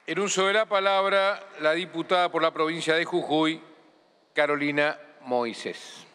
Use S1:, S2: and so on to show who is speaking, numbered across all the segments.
S1: En uso de la palabra, la diputada por la provincia de Jujuy, Carolina Moisés.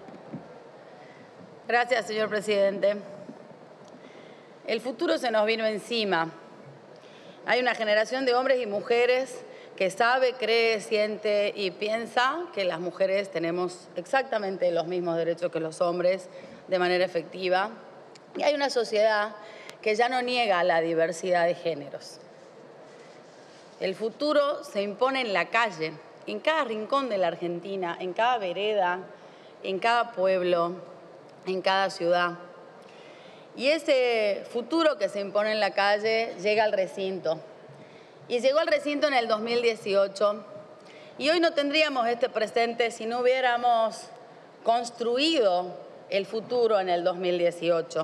S2: Gracias, señor presidente. El futuro se nos vino encima. Hay una generación de hombres y mujeres que sabe, cree, siente y piensa que las mujeres tenemos exactamente los mismos derechos que los hombres de manera efectiva. Y hay una sociedad que ya no niega la diversidad de géneros. El futuro se impone en la calle, en cada rincón de la Argentina, en cada vereda, en cada pueblo, en cada ciudad. Y ese futuro que se impone en la calle llega al recinto. Y llegó al recinto en el 2018. Y hoy no tendríamos este presente si no hubiéramos construido el futuro en el 2018.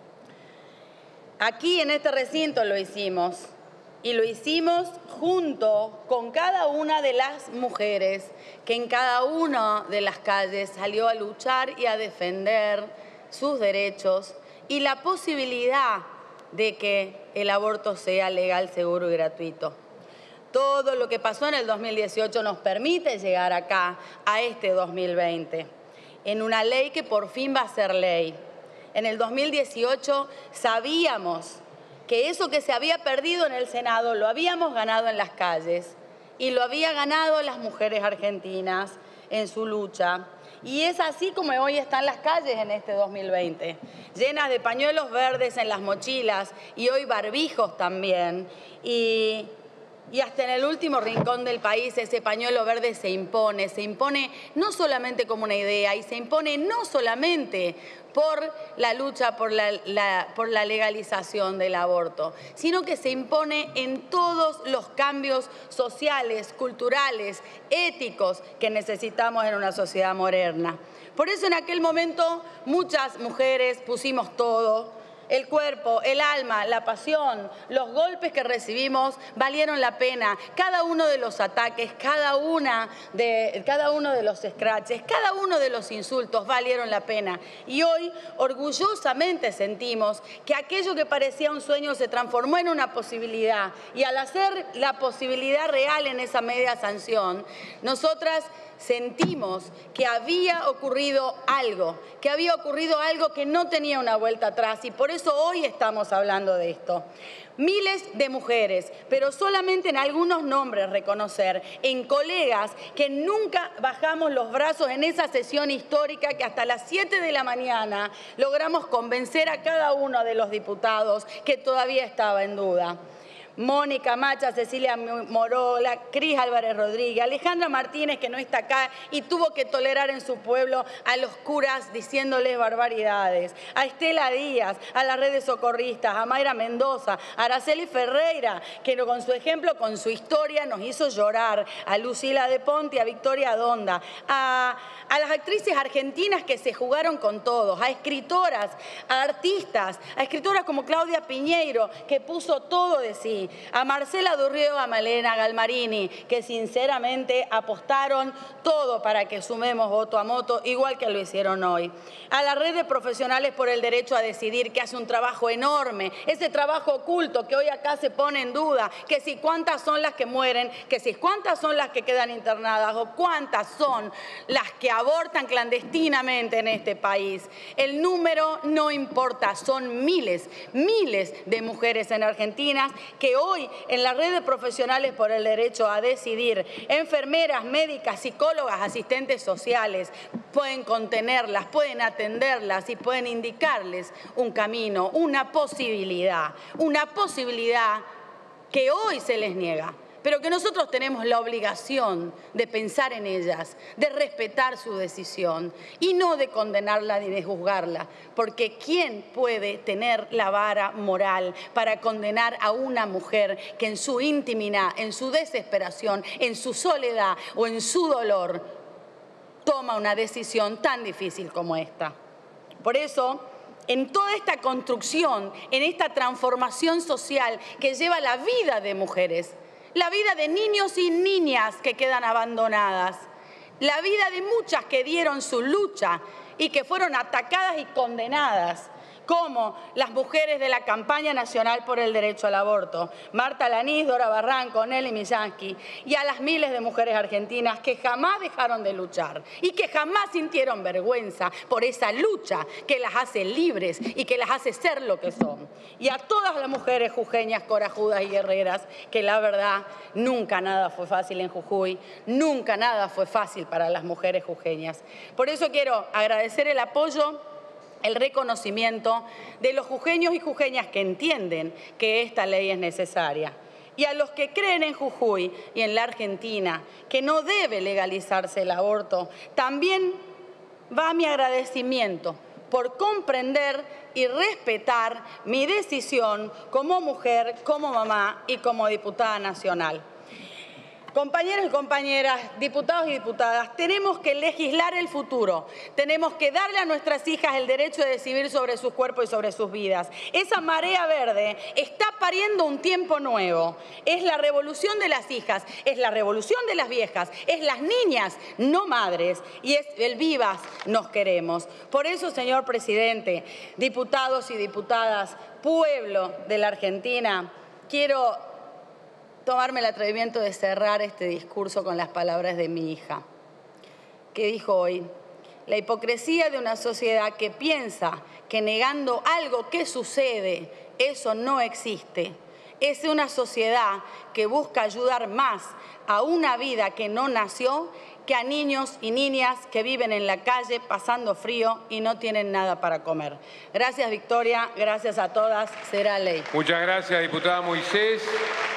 S2: Aquí en este recinto lo hicimos. Y lo hicimos junto con cada una de las mujeres que en cada una de las calles salió a luchar y a defender sus derechos y la posibilidad de que el aborto sea legal, seguro y gratuito. Todo lo que pasó en el 2018 nos permite llegar acá, a este 2020, en una ley que por fin va a ser ley. En el 2018 sabíamos que eso que se había perdido en el Senado lo habíamos ganado en las calles y lo había ganado las mujeres argentinas en su lucha. Y es así como hoy están las calles en este 2020, llenas de pañuelos verdes en las mochilas y hoy barbijos también. Y hasta en el último rincón del país ese pañuelo verde se impone no solamente como una idea y se impone no solamente por la lucha por la legalización del aborto, sino que se impone en todos los cambios sociales, culturales, éticos que necesitamos en una sociedad moderna. Por eso en aquel momento muchas mujeres pusimos todo. El cuerpo, el alma, la pasión, los golpes que recibimos valieron la pena. Cada uno de los ataques, cada uno de los scratches, cada uno de los insultos valieron la pena. Y hoy orgullosamente sentimos que aquello que parecía un sueño se transformó en una posibilidad. Y al hacer la posibilidad real en esa media sanción, nosotras sentimos que había ocurrido algo que no tenía una vuelta atrás y por eso hoy estamos hablando de esto. Miles de mujeres, pero solamente en algunos nombres reconocer, en colegas que nunca bajamos los brazos en esa sesión histórica que hasta las 7 de la mañana logramos convencer a cada uno de los diputados que todavía estaba en duda. Mónica Macha, Cecilia Morola, Cris Álvarez Rodríguez, Alejandra Martínez, que no está acá y tuvo que tolerar en su pueblo a los curas diciéndoles barbaridades, a Estela Díaz, a las redes socorristas, a Mayra Mendoza, a Araceli Ferreira, que con su ejemplo, con su historia nos hizo llorar, a Lucila de Ponte, a Victoria Donda, a las actrices argentinas que se jugaron con todos, a escritoras, a artistas, a escritoras como Claudia Piñeiro, que puso todo de sí, a Marcela Durriego, a Malena Galmarini, que sinceramente apostaron todo para que sumemos voto a moto, igual que lo hicieron hoy. A la red de profesionales por el derecho a decidir, que hace un trabajo enorme, ese trabajo oculto que hoy acá se pone en duda, que si cuántas son las que mueren, que si cuántas son las que quedan internadas o cuántas son las que abortan clandestinamente en este país. El número no importa, son miles de mujeres en Argentina que hoy en la red de profesionales por el derecho a decidir, enfermeras, médicas, psicólogas, asistentes sociales, pueden contenerlas, pueden atenderlas y pueden indicarles un camino, una posibilidad que hoy se les niega, pero que nosotros tenemos la obligación de pensar en ellas, de respetar su decisión y no de condenarla ni de juzgarla, porque ¿quién puede tener la vara moral para condenar a una mujer que en su intimidad, en su desesperación, en su soledad o en su dolor toma una decisión tan difícil como esta? Por eso, en toda esta construcción, en esta transformación social que lleva la vida de mujeres, la vida de niños y niñas que quedan abandonadas, la vida de muchas que dieron su lucha y que fueron atacadas y condenadas como las mujeres de la campaña nacional por el derecho al aborto, Marta Lanís, Dora Barranco, Nelly Millansky, y a las miles de mujeres argentinas que jamás dejaron de luchar y que jamás sintieron vergüenza por esa lucha que las hace libres y que las hace ser lo que son. Y a todas las mujeres jujeñas, corajudas y guerreras, que la verdad nunca nada fue fácil en Jujuy, nunca nada fue fácil para las mujeres jujeñas. Por eso quiero agradecer el apoyo, el reconocimiento de los jujeños y jujeñas que entienden que esta ley es necesaria. Y a los que creen en Jujuy y en la Argentina que no debe legalizarse el aborto, también va mi agradecimiento por comprender y respetar mi decisión como mujer, como mamá y como diputada nacional. Compañeros y compañeras, diputados y diputadas, tenemos que legislar el futuro. Tenemos que darle a nuestras hijas el derecho de decidir sobre sus cuerpos y sobre sus vidas. Esa marea verde está pariendo un tiempo nuevo. Es la revolución de las hijas, es la revolución de las viejas, es las niñas, no madres, y es el vivas nos queremos. Por eso, señor presidente, diputados y diputadas, pueblo de la Argentina, quiero tomarme el atrevimiento de cerrar este discurso con las palabras de mi hija, que dijo hoy: la hipocresía de una sociedad que piensa que negando algo que sucede, eso no existe. Es una sociedad que busca ayudar más a una vida que no nació que a niños y niñas que viven en la calle pasando frío y no tienen nada para comer. Gracias, Victoria. Gracias a todas. Será ley.
S1: Muchas gracias, diputada Moisés.